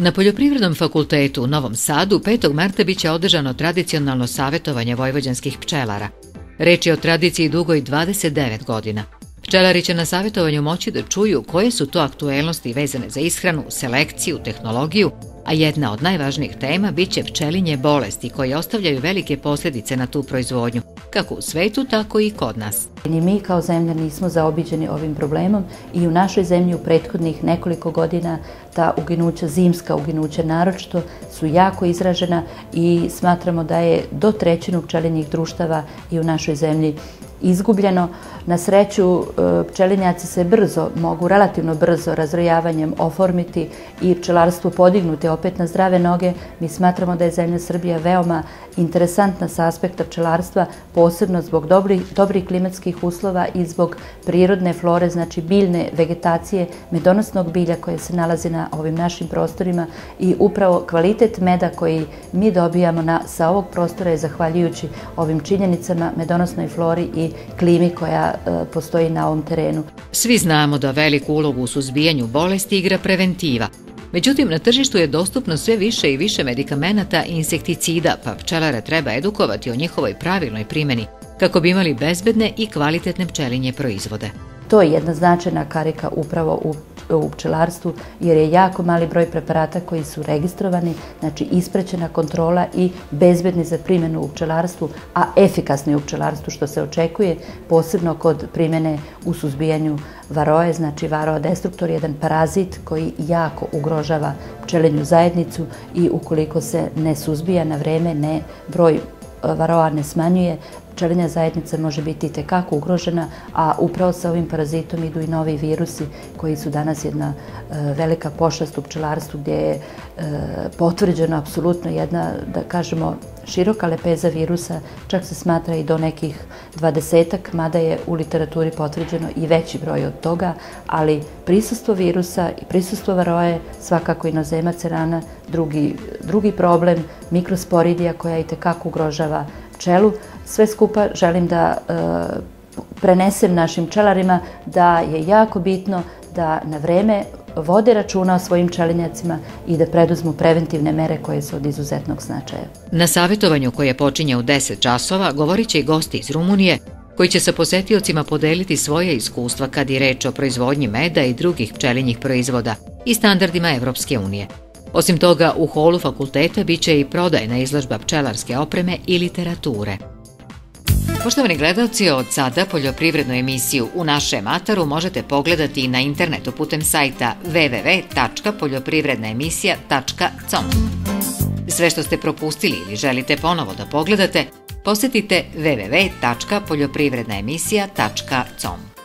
Na Poljoprivrednom fakultetu u Novom Sadu 5. marta biće održano tradicionalno savjetovanje vojvođanskih pčelara. Reč je o tradiciji dugoj 29 godina. Pčelari će na savjetovanju moći da čuju koje su to aktuelnosti vezane za ishranu, selekciju, tehnologiju, a jedna od najvažnijih tema biće pčelinje bolesti koje ostavljaju velike posljedice na tu proizvodnju, kako u svetu, tako i kod nas. Ni mi kao zemlja nismo zaobiđeni ovim problemom i u našoj zemlji u prethodnih nekoliko godina ta uginuća, zimska uginuća naročito, su jako izražena i smatramo da je do trećinu pčelinjih društava i u našoj zemlji izgubljeno. Na sreću, pčelinjaci se mogu relativno brzo razrojavanjem oformiti i pčelarstvo podignuti opet na zdrave noge. Mi smatramo da je zemlja Srbija veoma interesantna sa aspekta pčelarstva, posebno zbog dobrih klimatskih uslova i zbog prirodne flore, znači biljne vegetacije, medonosnog bilja koje se nalazi na ovim našim prostorima i upravo kvalitet meda koji mi dobijamo sa ovog prostora je zahvaljujući ovim činjenicama, medonosnoj flori i klimi koja postoji na ovom terenu. Svi znamo da veliku ulogu u suzbijanju bolesti igra preventiva. Međutim, na tržištu je dostupno sve više i više medikamenata i insekticida, pa pčelare treba edukovati o njihovoj pravilnoj primjeni kako bi imali bezbedne i kvalitetne pčelinje proizvode. To je jedna značajna karika upravo u pčelarstvu, jer je jako mali broj preparata koji su registrovani, znači ispraćena kontrola i bezbedni za primjenu u pčelarstvu, a efikasni u pčelarstvu, što se očekuje, posebno kod primjene u suzbijanju varoje, znači varoa destruktor, jedan parazit koji jako ugrožava pčelinju zajednicu i ukoliko se ne suzbija na vreme, broj varoa ne smanjuje, pčelinja zajednica može biti itekako ugrožena, a upravo sa ovim parazitom idu i novi virusi koji su danas jedna velika pošast u pčelarstvu gdje je potvrđeno apsolutno jedna, da kažemo, široka lepeza virusa, čak se smatra i do nekih 20-ak, mada je u literaturi potvrđeno i veći broj od toga, ali prisustvo virusa i prisustvo varoje, svakako inozema cerana, drugi problem, mikrosporidija koja itekako ugrožava pčelu. Sve skupa želim da prenesem našim pčelarima da je jako bitno da na vreme vode računa o svojim pčelinjacima i da preduzmu preventivne mere koje su od izuzetnog značaja. Na savjetovanju koje počinje u 10 časova govorit će i gosti iz Rumunije koji će sa posetiocima podeliti svoje iskustva kad je reč o proizvodnji meda i drugih pčelinjih proizvoda i standardima Evropske unije. Osim toga, u holu fakulteta biće i prodajna izložba pčelarske opreme i literature. Poštovani gledalci, od sada poljoprivrednu emisiju U našem ataru možete pogledati i na internetu putem sajta www.poljoprivrednaemisija.com. Sve što ste propustili ili želite ponovo da pogledate, posjetite www.poljoprivrednaemisija.com.